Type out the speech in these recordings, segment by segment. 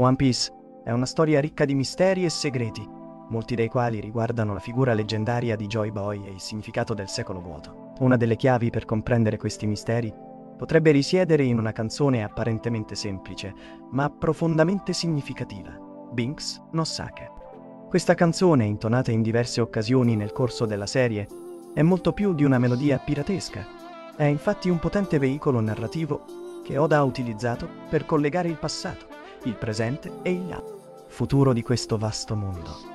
One Piece è una storia ricca di misteri e segreti, molti dei quali riguardano la figura leggendaria di Joy Boy e il significato del secolo vuoto. Una delle chiavi per comprendere questi misteri potrebbe risiedere in una canzone apparentemente semplice, ma profondamente significativa, Binks no Sake. Questa canzone, intonata in diverse occasioni nel corso della serie, è molto più di una melodia piratesca. È infatti un potente veicolo narrativo che Oda ha utilizzato per collegare il passato, il presente e il futuro di questo vasto mondo.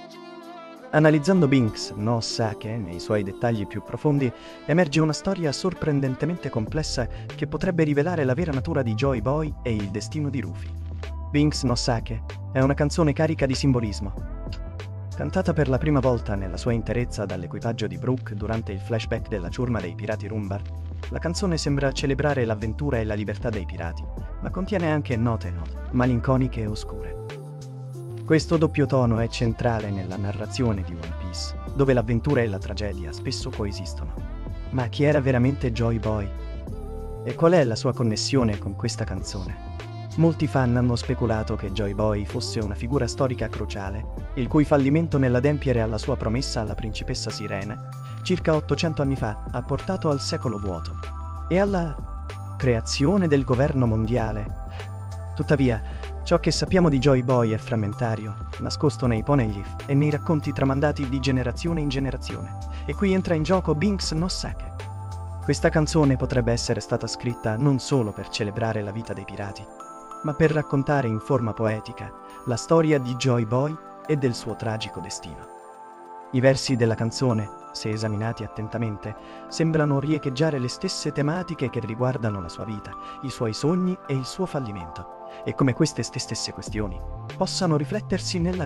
Analizzando Binks no Sake nei suoi dettagli più profondi, emerge una storia sorprendentemente complessa che potrebbe rivelare la vera natura di Joy Boy e il destino di Luffy. Binks no Sake è una canzone carica di simbolismo. Cantata per la prima volta nella sua interezza dall'equipaggio di Brook durante il flashback della ciurma dei pirati Rumbar, la canzone sembra celebrare l'avventura e la libertà dei pirati, ma contiene anche note malinconiche e oscure. Questo doppio tono è centrale nella narrazione di One Piece, dove l'avventura e la tragedia spesso coesistono. Ma chi era veramente Joy Boy? E qual è la sua connessione con questa canzone? Molti fan hanno speculato che Joy Boy fosse una figura storica cruciale, il cui fallimento nell'adempiere alla sua promessa alla principessa Sirena, circa 800 anni fa, ha portato al secolo vuoto e alla creazione del governo mondiale. Tuttavia, ciò che sappiamo di Joy Boy è frammentario, nascosto nei poneglyph e nei racconti tramandati di generazione in generazione, e qui entra in gioco Binks no Sake. Questa canzone potrebbe essere stata scritta non solo per celebrare la vita dei pirati, ma per raccontare in forma poetica la storia di Joy Boy e del suo tragico destino. I versi della canzone, se esaminati attentamente, sembrano riecheggiare le stesse tematiche che riguardano la sua vita, i suoi sogni e il suo fallimento, e come queste stesse questioni possano riflettersi nella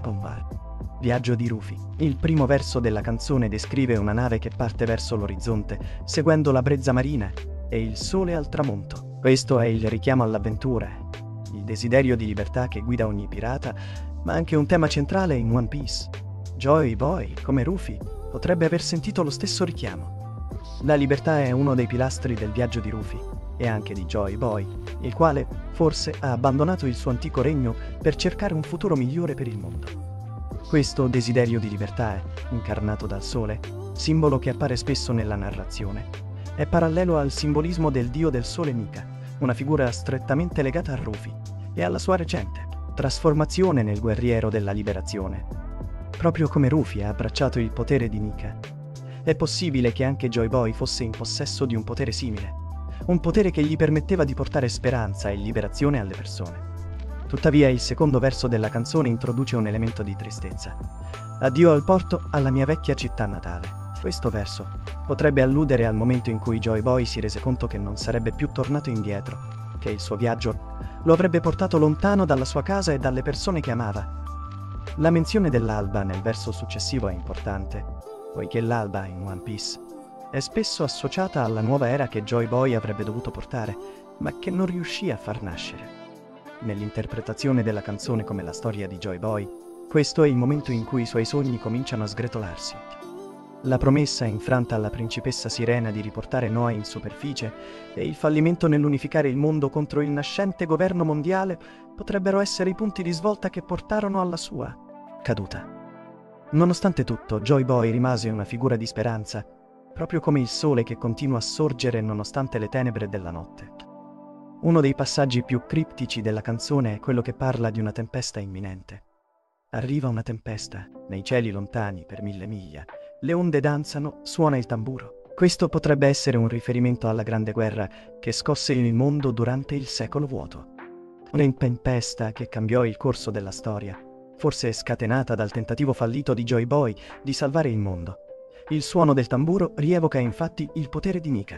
viaggio di Luffy. Il primo verso della canzone descrive una nave che parte verso l'orizzonte, seguendo la brezza marina e il sole al tramonto. Questo è il richiamo all'avventura, il desiderio di libertà che guida ogni pirata, ma anche un tema centrale in One Piece. Joy Boy, come Luffy, potrebbe aver sentito lo stesso richiamo. La libertà è uno dei pilastri del viaggio di Luffy, e anche di Joy Boy, il quale forse ha abbandonato il suo antico regno per cercare un futuro migliore per il mondo. Questo desiderio di libertà, incarnato dal sole, simbolo che appare spesso nella narrazione, è parallelo al simbolismo del dio del sole Nika, una figura strettamente legata a Luffy e alla sua recente trasformazione nel guerriero della liberazione. Proprio come Luffy ha abbracciato il potere di Nika, è possibile che anche Joy Boy fosse in possesso di un potere simile, un potere che gli permetteva di portare speranza e liberazione alle persone. Tuttavia il secondo verso della canzone introduce un elemento di tristezza. Addio al porto, alla mia vecchia città natale. Questo verso potrebbe alludere al momento in cui Joy Boy si rese conto che non sarebbe più tornato indietro, che il suo viaggio lo avrebbe portato lontano dalla sua casa e dalle persone che amava. La menzione dell'alba nel verso successivo è importante, poiché l'alba in One Piece è spesso associata alla nuova era che Joy Boy avrebbe dovuto portare, ma che non riuscì a far nascere. Nell'interpretazione della canzone come la storia di Joy Boy, questo è il momento in cui i suoi sogni cominciano a sgretolarsi. La promessa infranta alla principessa Sirena di riportare Noah in superficie e il fallimento nell'unificare il mondo contro il nascente governo mondiale potrebbero essere i punti di svolta che portarono alla sua caduta. Nonostante tutto, Joy Boy rimase una figura di speranza, proprio come il sole che continua a sorgere nonostante le tenebre della notte. Uno dei passaggi più criptici della canzone è quello che parla di una tempesta imminente. Arriva una tempesta, nei cieli lontani per 1000 miglia, le onde danzano, suona il tamburo. Questo potrebbe essere un riferimento alla Grande Guerra che scosse il mondo durante il secolo vuoto. Una tempesta che cambiò il corso della storia, forse scatenata dal tentativo fallito di Joy Boy di salvare il mondo. Il suono del tamburo rievoca infatti il potere di Nika.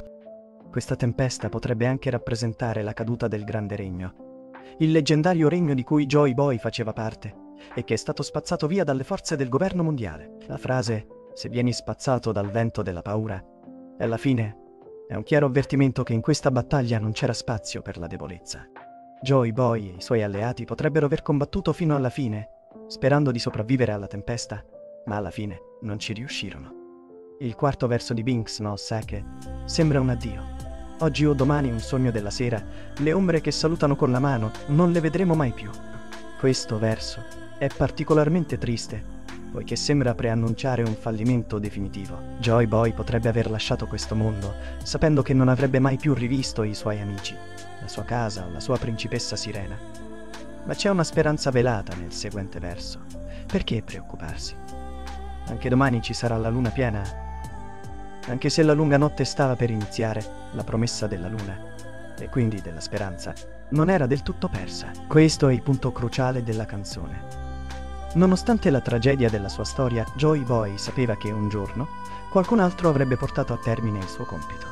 Questa tempesta potrebbe anche rappresentare la caduta del Grande Regno, il leggendario regno di cui Joy Boy faceva parte e che è stato spazzato via dalle forze del governo mondiale. La frase "se vieni spazzato dal vento della paura" e alla fine è un chiaro avvertimento che in questa battaglia non c'era spazio per la debolezza. Joy Boy e i suoi alleati potrebbero aver combattuto fino alla fine, sperando di sopravvivere alla tempesta, ma alla fine non ci riuscirono. Il quarto verso di Binks no Sake sembra un addio, Oggi o domani, un sogno della sera, le ombre che salutano con la mano non le vedremo mai più. Questo verso è particolarmente triste, poiché sembra preannunciare un fallimento definitivo. Joy Boy potrebbe aver lasciato questo mondo, sapendo che non avrebbe mai più rivisto i suoi amici, la sua casa o la sua principessa sirena. Ma c'è una speranza velata nel seguente verso. Perché preoccuparsi? Anche domani ci sarà la luna piena. Anche se la lunga notte stava per iniziare, la promessa della luna, e quindi della speranza, non era del tutto persa. Questo è il punto cruciale della canzone. Nonostante la tragedia della sua storia, Joy Boy sapeva che un giorno qualcun altro avrebbe portato a termine il suo compito.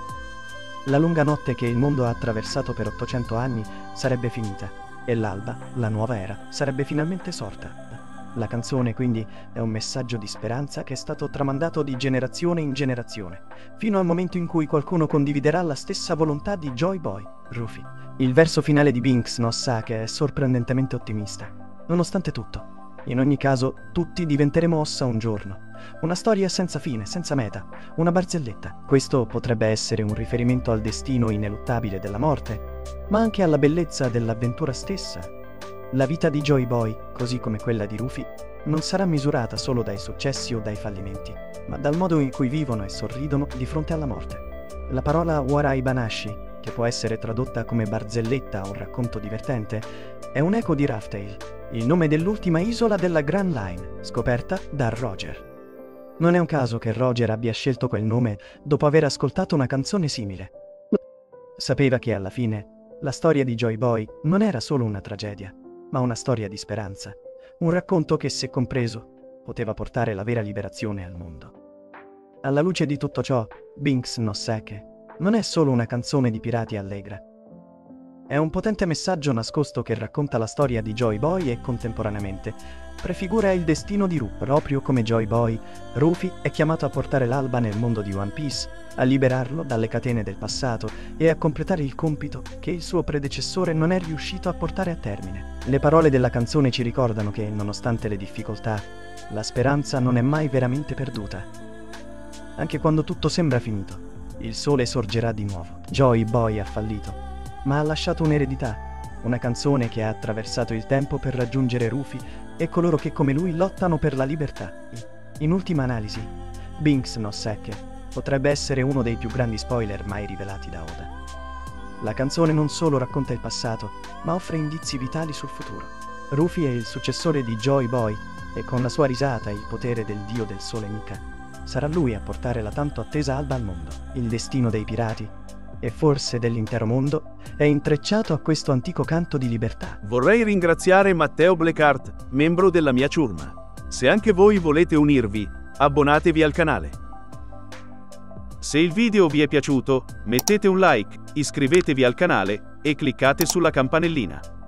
La lunga notte che il mondo ha attraversato per 800 anni sarebbe finita e l'alba, la nuova era, sarebbe finalmente sorta. La canzone quindi è un messaggio di speranza che è stato tramandato di generazione in generazione, fino al momento in cui qualcuno condividerà la stessa volontà di Joy Boy, Rufy. Il verso finale di Binks no Sake è sorprendentemente ottimista. Nonostante tutto, in ogni caso, tutti diventeremo ossa un giorno. Una storia senza fine, senza meta, una barzelletta. Questo potrebbe essere un riferimento al destino ineluttabile della morte, ma anche alla bellezza dell'avventura stessa. La vita di Joy Boy, così come quella di Rufy, non sarà misurata solo dai successi o dai fallimenti, ma dal modo in cui vivono e sorridono di fronte alla morte. La parola Warai Banashi, che può essere tradotta come barzelletta o racconto divertente, è un eco di Raftail, il nome dell'ultima isola della Grand Line, scoperta da Roger. Non è un caso che Roger abbia scelto quel nome dopo aver ascoltato una canzone simile. Sapeva che alla fine la storia di Joy Boy non era solo una tragedia, ma una storia di speranza, un racconto che, se compreso, poteva portare la vera liberazione al mondo. Alla luce di tutto ciò, Binks no Sake non è solo una canzone di pirati allegra. È un potente messaggio nascosto che racconta la storia di Joy Boy e contemporaneamente prefigura il destino di Rufy. Proprio come Joy Boy, Rufy è chiamato a portare l'alba nel mondo di One Piece, a liberarlo dalle catene del passato e a completare il compito che il suo predecessore non è riuscito a portare a termine. Le parole della canzone ci ricordano che, nonostante le difficoltà, la speranza non è mai veramente perduta. Anche quando tutto sembra finito, il sole sorgerà di nuovo. Joy Boy ha fallito, ma ha lasciato un'eredità, una canzone che ha attraversato il tempo per raggiungere Rufy e coloro che come lui lottano per la libertà. In ultima analisi, Binks no Sake potrebbe essere uno dei più grandi spoiler mai rivelati da Oda. La canzone non solo racconta il passato, ma offre indizi vitali sul futuro. Rufy è il successore di Joy Boy e con la sua risata e il potere del dio del sole Nika, sarà lui a portare la tanto attesa alba al mondo. Il destino dei pirati, e forse dell'intero mondo, è intrecciato a questo antico canto di libertà. Vorrei ringraziare Matteo Blackheart, membro della mia ciurma. Se anche voi volete unirvi, abbonatevi al canale. Se il video vi è piaciuto, mettete un like, iscrivetevi al canale e cliccate sulla campanellina.